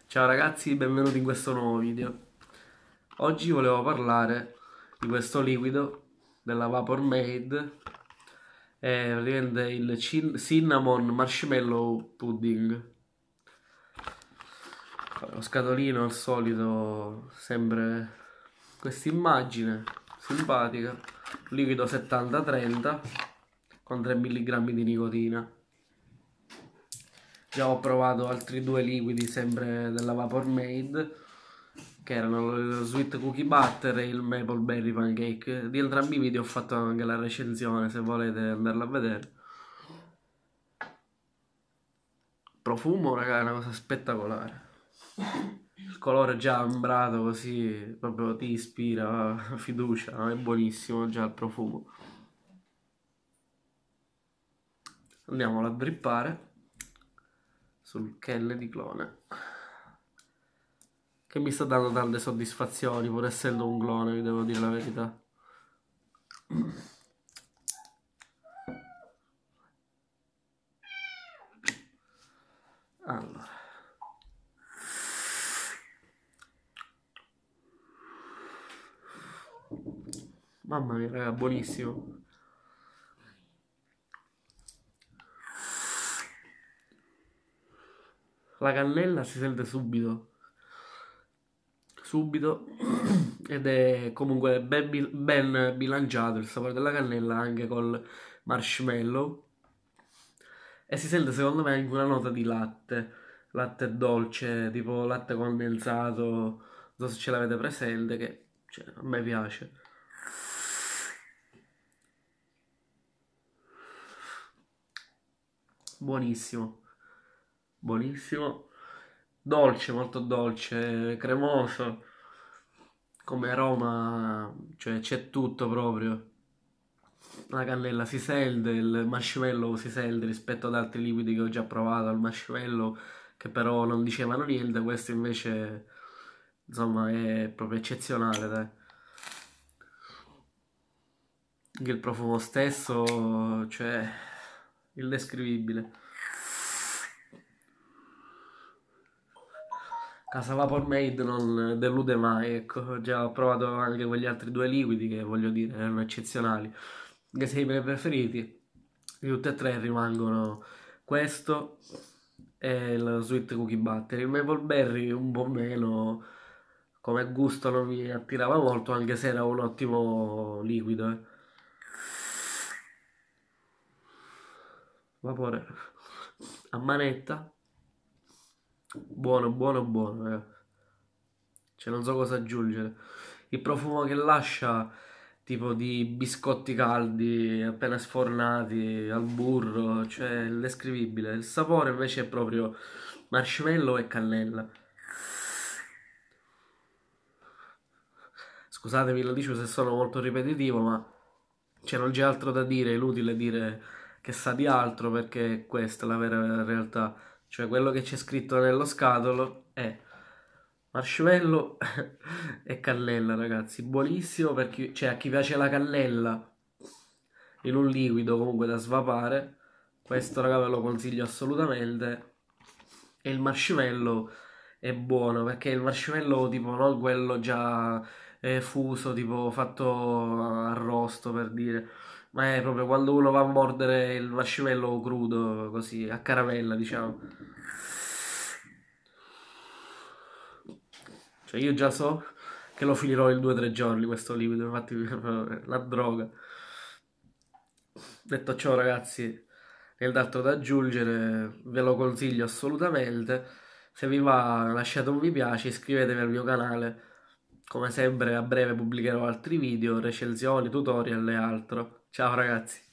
Ciao ragazzi, benvenuti in questo nuovo video. Oggi volevo parlare di questo liquido della Vapormade, è praticamente il Cinnamon Marshmallow Pudding. Lo scatolino al solito, sempre questa immagine simpatica, liquido 70-30 con 3 mg di nicotina. Già ho provato altri due liquidi sempre della Vapormade, che erano lo Sweet Cookie Butter e il Maple Berry Pancake. Di entrambi i video ho fatto anche la recensione, se volete andarla a vedere. Profumo, raga, è una cosa spettacolare. Il colore già ambrato così, proprio ti ispira fiducia, è buonissimo già il profumo. Andiamolo a drippare sul Kelle di clone, che mi sta dando tante soddisfazioni pur essendo un clone, vi devo dire la verità. Allora, mamma mia raga, buonissimo. La cannella si sente subito ed è comunque ben bilanciato il sapore della cannella anche col marshmallow, e si sente secondo me anche una nota di latte dolce, tipo latte condensato, non so se ce l'avete presente, che cioè, a me piace. Buonissimo, buonissimo, dolce, molto dolce, cremoso, come aroma, cioè c'è tutto proprio. La cannella si sente, il marshmallow si sente rispetto ad altri liquidi che ho già provato al marshmallow, che però non dicevano niente, questo invece, insomma, è proprio eccezionale, dai. Anche il profumo stesso, cioè, indescrivibile. Casa Vapormade non delude mai, ecco, già ho provato anche quegli altri due liquidi che voglio dire erano eccezionali, anche se i miei preferiti di tutti e tre rimangono questo e il Sweet Cookie Butter. Il Maple Berry un po' meno, come gusto non mi attirava molto, anche se era un ottimo liquido, eh. Vapore a manetta, buono, buono, buono, cioè non so cosa aggiungere. Il profumo che lascia, tipo di biscotti caldi appena sfornati al burro, cioè è indescrivibile. Il sapore invece è proprio marshmallow e cannella. Scusatemi, lo dico se sono molto ripetitivo, ma cioè, non c'è altro da dire, è inutile dire che sa di altro perché questa è la vera realtà. Cioè, quello che c'è scritto nello scatolo è marshmallow e cannella, ragazzi. Buonissimo per chi, cioè, a chi piace la cannella in un liquido comunque da svapare. Questo, raga, ve lo consiglio assolutamente. E il marshmallow è buono perché il marshmallow, tipo, non quello già fuso, tipo fatto arrosto per dire, ma è proprio quando uno va a mordere il marshmallow crudo, così a caramella, diciamo. Cioè io già so che lo finirò in 2 o 3 giorni questo liquido, infatti la droga. Detto ciò ragazzi, nient'altro da aggiungere, ve lo consiglio assolutamente. Se vi va lasciate un mi piace, iscrivetevi al mio canale. Come sempre a breve pubblicherò altri video, recensioni, tutorial e altro. Ciao ragazzi.